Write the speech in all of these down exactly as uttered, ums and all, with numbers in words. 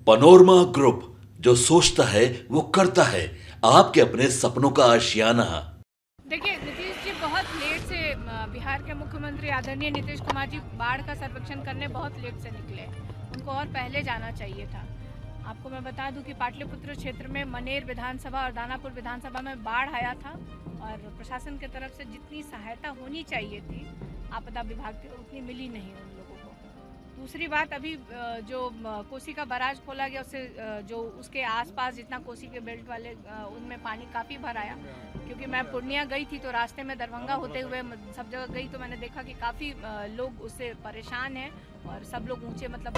Panorama group, जो सोचता है वो करता है। आपके अपने सपनों का आशियाना। देखिए, नीतीश जी बहुत लेट से, बिहार के मुख्यमंत्री आदरणीय नीतीश कुमार जी बाढ़ का सर्वेक्षण करने बहुत लेट से निकले। उनको और पहले जाना चाहिए था। आपको मैं बता दूं कि पाटलिपुत्र क्षेत्र में मनेर विधानसभा और दानापुर विधानसभा में बाढ़ आया था और प्रशासन की तरफ से जितनी सहायता होनी चाहिए थी आपदा विभाग की, उतनी मिली नहीं उन लोगों को। दूसरी बात, अभी जो कोसी का बराज खोला गया, उससे जो उसके आसपास जितना कोसी के बेल्ट वाले उनमें पानी काफ़ी भर आया। क्योंकि मैं पूर्णिया गई थी तो रास्ते में दरभंगा होते हुए सब जगह गई तो मैंने देखा कि काफ़ी लोग उससे परेशान हैं और सब लोग ऊंचे मतलब।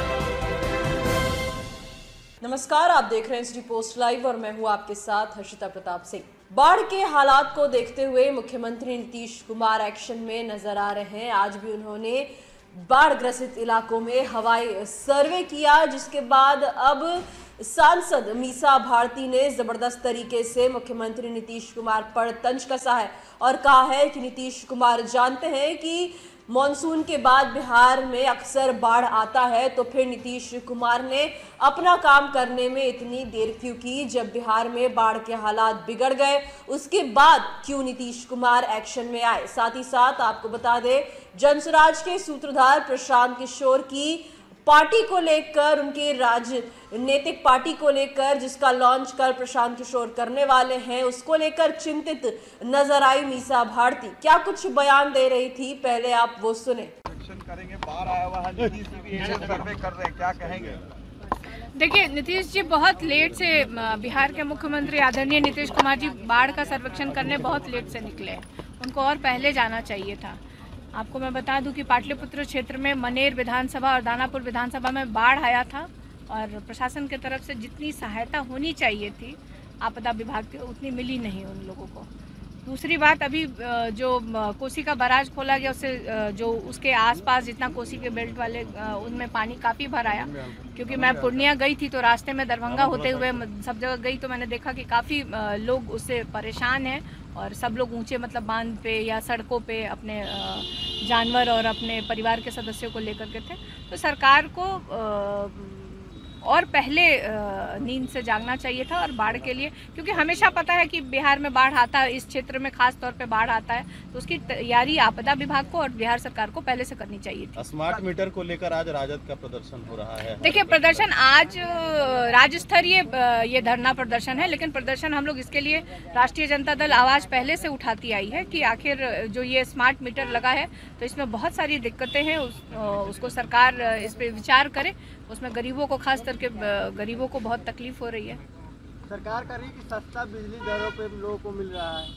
नमस्कार, आप देख रहे हैं एसडी पोस्ट लाइव और मैं हूं आपके साथ हर्षिता प्रताप सिंह। बाढ़ के हालात को देखते हुए मुख्यमंत्री नीतीश कुमार एक्शन में नजर आ रहे हैं। आज भी उन्होंने बाढ़ ग्रसित इलाकों में हवाई सर्वे किया, जिसके बाद अब सांसद मीसा भारती ने जबरदस्त तरीके से मुख्यमंत्री नीतीश कुमार पर तंज कसा है और कहा है कि नीतीश कुमार जानते हैं कि मॉनसून के बाद बिहार में अक्सर बाढ़ आता है, तो फिर नीतीश कुमार ने अपना काम करने में इतनी देर क्यों की। जब बिहार में बाढ़ के हालात बिगड़ गए उसके बाद क्यों नीतीश कुमार एक्शन में आए। साथ ही साथ आपको बता दें, जनसुराज के सूत्रधार प्रशांत किशोर की पार्टी को लेकर, उनकी राजनीतिक पार्टी को लेकर जिसका लॉन्च कल प्रशांत किशोर करने वाले हैं, उसको लेकर चिंतित नजर आई मीसा भारती। क्या कुछ बयान दे रही थी, पहले आप वो सुने। करेंगे, बाढ़ आया हुआ है, नीतीश जी भी सर्वे कर रहे हैं, क्या कहेंगे? देखिए, नीतीश जी बहुत लेट से, बिहार के मुख्यमंत्री आदरणीय नीतीश कुमार जी बाढ़ का सर्वेक्षण करने बहुत लेट से निकले। उनको और पहले जाना चाहिए था। आपको मैं बता दूं कि पाटलिपुत्र क्षेत्र में मनेर विधानसभा और दानापुर विधानसभा में बाढ़ आया था और प्रशासन की तरफ से जितनी सहायता होनी चाहिए थी आपदा विभाग की, उतनी मिली नहीं उन लोगों को। दूसरी बात, अभी जो कोसी का बराज खोला गया, उससे जो उसके आसपास जितना कोसी के बेल्ट वाले उनमें पानी काफ़ी भर आया। क्योंकि मैं पूर्णिया गई थी तो रास्ते में दरभंगा होते हुए सब जगह गई तो मैंने देखा कि काफ़ी लोग उससे परेशान हैं और सब लोग ऊंचे मतलब बांध पे या सड़कों पे अपने जानवर और अपने परिवार के सदस्यों को लेकर के थे। तो सरकार को और पहले नींद से जागना चाहिए था और बाढ़ के लिए, क्योंकि हमेशा पता है कि बिहार में बाढ़ आता है, इस क्षेत्र में खास तौर पे बाढ़ आता है, तो उसकी तैयारी आपदा विभाग को और बिहार सरकार को पहले से करनी चाहिए थी। स्मार्ट मीटर को लेकर आज राजद का प्रदर्शन हो रहा है। देखिए, प्रदर्शन आज राज्य स्तरीय ये धरना प्रदर्शन है, लेकिन प्रदर्शन हम लोग इसके लिए राष्ट्रीय जनता दल आवाज पहले से उठाती आई है कि आखिर जो ये स्मार्ट मीटर लगा है तो इसमें बहुत सारी दिक्कतें हैं, उस, उसको सरकार इस पर विचार करे। उसमें गरीबों को, खास करके गरीबों को बहुत तकलीफ हो रही है। सरकार कह रही है कि सस्ता बिजली दरों पे लोगों को मिल रहा है।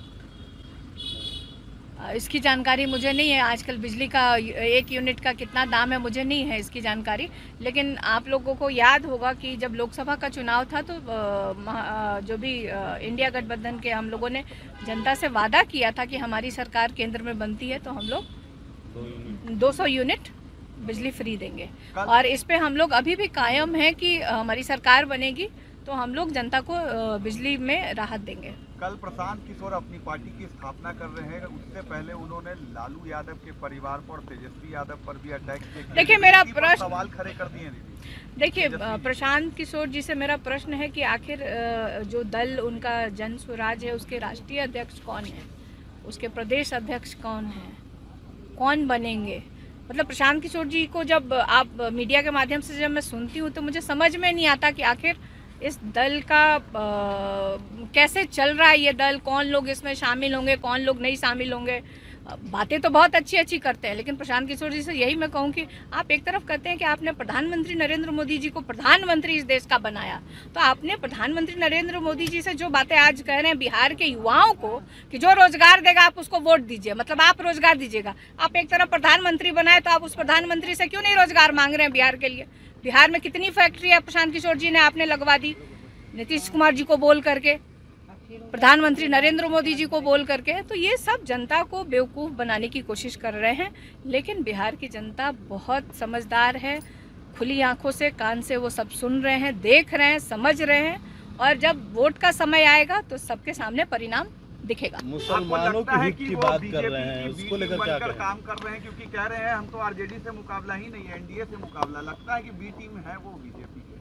इसकी जानकारी मुझे नहीं है, आजकल बिजली का एक यूनिट का कितना दाम है मुझे नहीं है इसकी जानकारी। लेकिन आप लोगों को याद होगा कि जब लोकसभा का चुनाव था तो जो भी इंडिया गठबंधन के हम लोगों ने जनता से वादा किया था कि हमारी सरकार केंद्र में बनती है तो हम लोग दो सौ यूनिट बिजली फ्री देंगे और इस पे हम लोग अभी भी कायम है कि हमारी सरकार बनेगी तो हम लोग जनता को बिजली में राहत देंगे। कल प्रशांत किशोर अपनी पार्टी की स्थापना कर रहे हैं, उससे पहले उन्होंने लालू यादव के परिवार पर, तेजस्वी यादव पर भी अटैक किया। देखिए, मेरा प्रश्न, सवाल खड़े कर दिए। देखिए, प्रशांत किशोर जी से मेरा प्रश्न है कि आखिर जो दल उनका जन स्वराज है उसके राष्ट्रीय अध्यक्ष कौन है, उसके प्रदेश अध्यक्ष कौन है, कौन बनेंगे? मतलब प्रशांत किशोर जी को जब आप मीडिया के माध्यम से जब मैं सुनती हूँ तो मुझे समझ में नहीं आता कि आखिर इस दल का आ, कैसे चल रहा है ये दल, कौन लोग इसमें शामिल होंगे, कौन लोग नहीं शामिल होंगे। बातें तो बहुत अच्छी अच्छी करते हैं, लेकिन प्रशांत किशोर जी से यही मैं कहूँ कि आप एक तरफ कहते हैं कि आपने प्रधानमंत्री नरेंद्र मोदी जी को प्रधानमंत्री इस देश का बनाया, तो आपने प्रधानमंत्री नरेंद्र मोदी जी से जो बातें आज कह रहे हैं बिहार के युवाओं को कि जो रोजगार देगा आप उसको वोट दीजिए, मतलब आप रोजगार दीजिएगा। आप एक तरफ प्रधानमंत्री बनाए तो आप उस प्रधानमंत्री से क्यों नहीं रोजगार मांग रहे हैं बिहार के लिए? बिहार में कितनी फैक्ट्री है प्रशांत किशोर जी ने आपने लगवा दी नीतीश कुमार जी को बोल करके, प्रधानमंत्री नरेंद्र मोदी जी को बोल करके। तो ये सब जनता को बेवकूफ़ बनाने की कोशिश कर रहे हैं, लेकिन बिहार की जनता बहुत समझदार है, खुली आंखों से, कान से वो सब सुन रहे हैं, देख रहे हैं, समझ रहे हैं और जब वोट का समय आएगा तो सबके सामने परिणाम दिखेगा। मुसलमानों की हित की बात कर रहे हैं, उसको लेकर क्या कहें? काम कर रहे हैं क्योंकि कह रहे हैं हम तो आरजेडी से मुकाबला ही नहीं है, एनडीए से मुकाबला। लगता है कि बी टीम है वो बीजेपी के।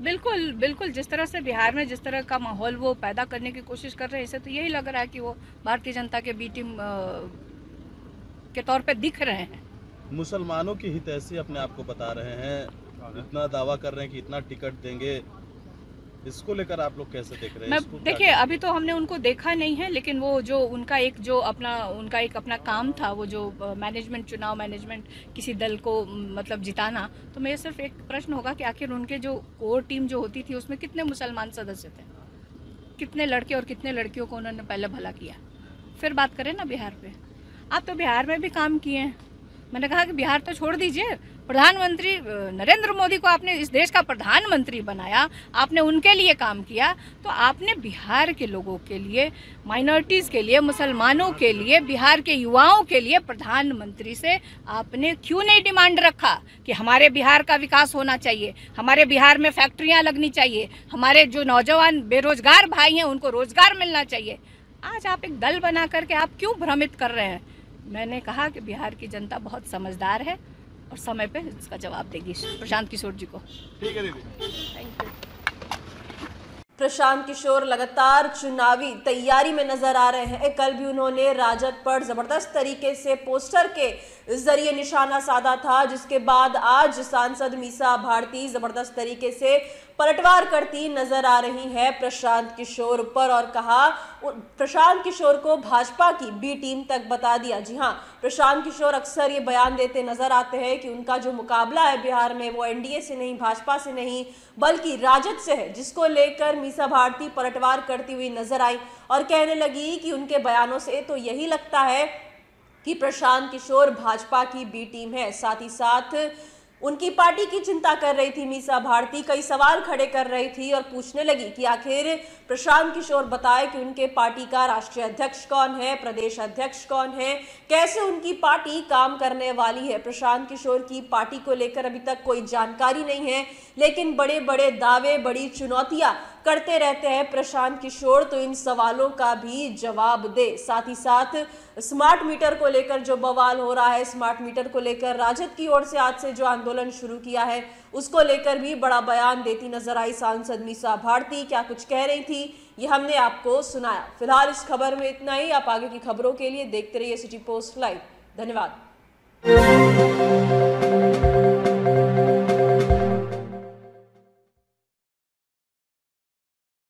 बिल्कुल बिल्कुल, जिस तरह से बिहार में जिस तरह का माहौल वो पैदा करने की कोशिश कर रहे हैं, इससे तो यही लग रहा है कि वो भारतीय जनता के बी टीम के तौर पे दिख रहे हैं। मुसलमानों की हितैषी अपने आप को बता रहे हैं, इतना दावा कर रहे हैं कि इतना टिकट देंगे, इसको लेकर आप लोग कैसे देख रहे हैं? मैं देखिए, अभी तो हमने उनको देखा नहीं है, लेकिन वो जो उनका एक जो अपना उनका एक अपना काम था, वो जो मैनेजमेंट, चुनाव मैनेजमेंट, किसी दल को मतलब जिताना, तो मेरे सिर्फ एक प्रश्न होगा कि आखिर उनके जो कोर टीम जो होती थी उसमें कितने मुसलमान सदस्य थे, कितने लड़के और कितने लड़कियों को उन्होंने पहले भला किया। फिर बात करें ना बिहार पे, आप तो बिहार में भी काम किए हैं। मैंने कहा कि बिहार तो छोड़ दीजिए, प्रधानमंत्री नरेंद्र मोदी को आपने इस देश का प्रधानमंत्री बनाया, आपने उनके लिए काम किया, तो आपने बिहार के लोगों के लिए, माइनॉरिटीज़ के लिए, मुसलमानों के लिए, बिहार के युवाओं के लिए प्रधानमंत्री से आपने क्यों नहीं डिमांड रखा कि हमारे बिहार का विकास होना चाहिए, हमारे बिहार में फैक्ट्रियाँ लगनी चाहिए, हमारे जो नौजवान बेरोजगार भाई हैं उनको रोजगार मिलना चाहिए। आज आप एक दल बना करके आप क्यों भ्रमित कर रहे हैं? मैंने कहा कि बिहार की जनता बहुत समझदार है और समय पे इसका जवाब देगी प्रशांत किशोर जी को। ठीक है दीदी, थैंक यू। प्रशांत किशोर लगातार चुनावी तैयारी में नजर आ रहे हैं। कल भी उन्होंने राजद पर जबरदस्त तरीके से पोस्टर के जरिए निशाना साधा था, जिसके बाद आज सांसद मीसा भारती जबरदस्त तरीके से पलटवार करती नजर आ रही है प्रशांत किशोर पर, और कहा प्रशांत किशोर को भाजपा की बी टीम तक बता दिया। जी हां, प्रशांत किशोर अक्सर ये बयान देते नजर आते हैं कि उनका जो मुकाबला है बिहार में वो एनडीए से नहीं, भाजपा से नहीं, बल्कि राजद से है, जिसको लेकर मीसा भारती पलटवार करती हुई नजर आई और कहने लगी कि उनके बयानों से तो यही लगता है कि प्रशांत किशोर भाजपा की बी टीम है। साथ ही साथ उनकी पार्टी की चिंता कर रही थी मीसा भारती, कई सवाल खड़े कर रही थी और पूछने लगी कि आखिर प्रशांत किशोर बताए कि उनके पार्टी का राष्ट्रीय अध्यक्ष कौन है, प्रदेश अध्यक्ष कौन है, कैसे उनकी पार्टी काम करने वाली है। प्रशांत किशोर की पार्टी को लेकर अभी तक कोई जानकारी नहीं है, लेकिन बड़े बड़े दावे, बड़ी चुनौतियां करते रहते हैं प्रशांत किशोर, तो इन सवालों का भी जवाब दे। साथ ही साथ स्मार्ट मीटर को लेकर जो बवाल हो रहा है, स्मार्ट मीटर को लेकर राजद की ओर से आज से जो आंदोलन शुरू किया है, उसको लेकर भी बड़ा बयान देती नजर आई सांसद मीसा भारती। क्या कुछ कह रही थी ये हमने आपको सुनाया। फिलहाल इस खबर में इतना ही। आप आगे की खबरों के लिए देखते रहिए सिटी पोस्ट लाइव। धन्यवाद।